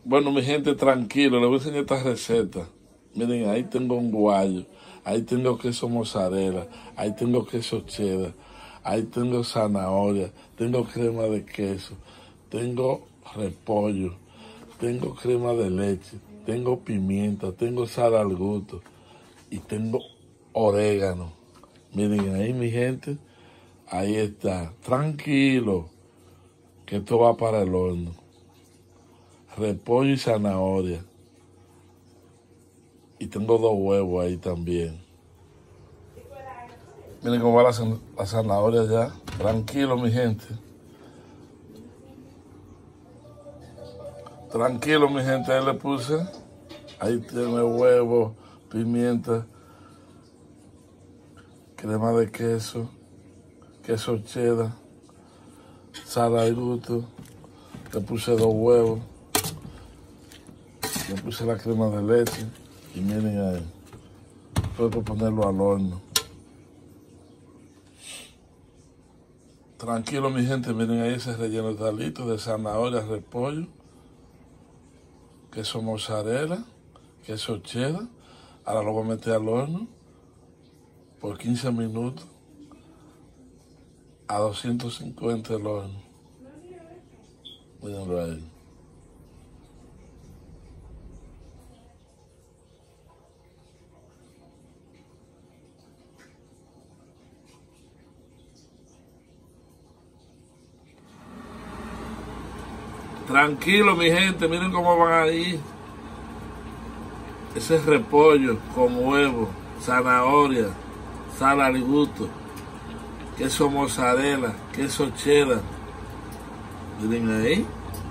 Bueno, mi gente, tranquilo, les voy a enseñar esta receta. Miren, ahí tengo un guayo, ahí tengo queso mozzarella, ahí tengo queso cheddar, ahí tengo zanahoria, tengo crema de queso, tengo repollo, tengo crema de leche, tengo pimienta, tengo sal al gusto y tengo orégano. Miren ahí, mi gente, ahí está, tranquilo, que esto va para el horno. Repollo y zanahoria. Y tengo 2 huevos ahí también. Miren cómo va la zanahoria ya. Tranquilo, mi gente. Tranquilo, mi gente. Ahí le puse. Ahí tiene huevo, pimienta, crema de queso, queso cheddar, sal al gusto. Le puse 2 huevos. Le puse la crema de leche. Y miren ahí. Puedo ponerlo al horno. Tranquilo, mi gente, miren ahí ese relleno está listo de zanahoria, repollo, queso mozzarella, queso cheddar. Ahora lo voy a meter al horno por 15 minutos a 250 el horno. Mírenlo ahí. Tranquilo, mi gente, miren cómo van ahí. Ese es repollo con huevo, zanahoria, sal al gusto, queso mozzarella, queso cheddar. Miren ahí.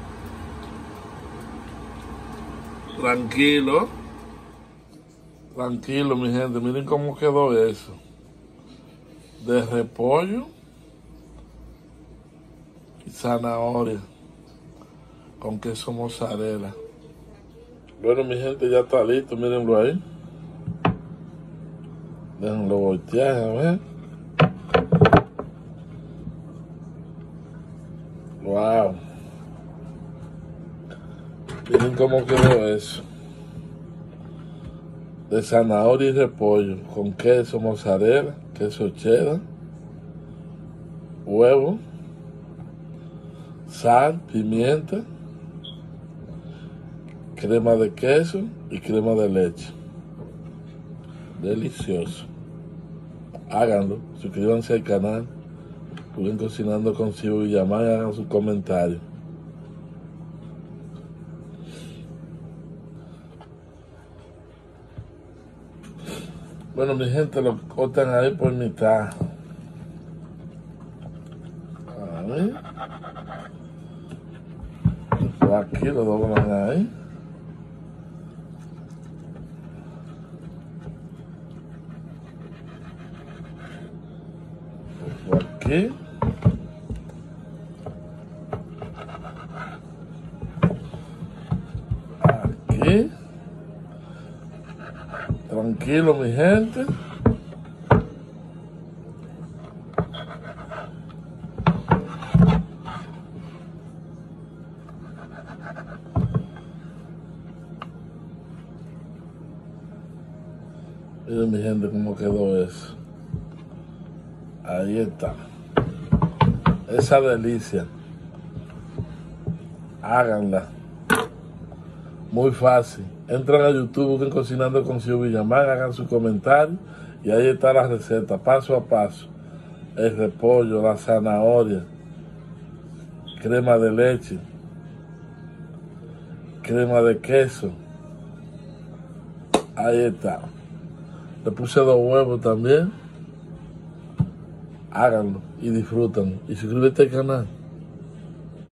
Tranquilo. Tranquilo, mi gente, miren cómo quedó eso. De repollo y zanahoria con queso mozzarella. Bueno, mi gente, ya está listo, mírenlo ahí. Déjenlo voltear, a ver. Wow. Miren cómo quedó eso. De zanahoria y repollo con queso mozzarella, queso cheddar, huevo, sal, pimienta, crema de queso y crema de leche. Delicioso. Háganlo, suscríbanse al canal, Rubén Cocinando con Cibo Villamar y hagan sus comentarios. Bueno, mi gente, lo cortan ahí por mitad. Ahí. Después aquí lo doblan ahí. Aquí. Aquí. Tranquilo, mi gente. Miren, mi gente, cómo quedó eso. Ahí está. Esa delicia. Háganla. Muy fácil. Entran a YouTube, busquen Cocinando con Cibo Villamar, hagan su comentario y ahí está la receta, paso a paso. El repollo, la zanahoria, crema de leche, crema de queso. Ahí está. Le puse 2 huevos también. Háganlo y disfrútenlo. Y suscríbete al canal.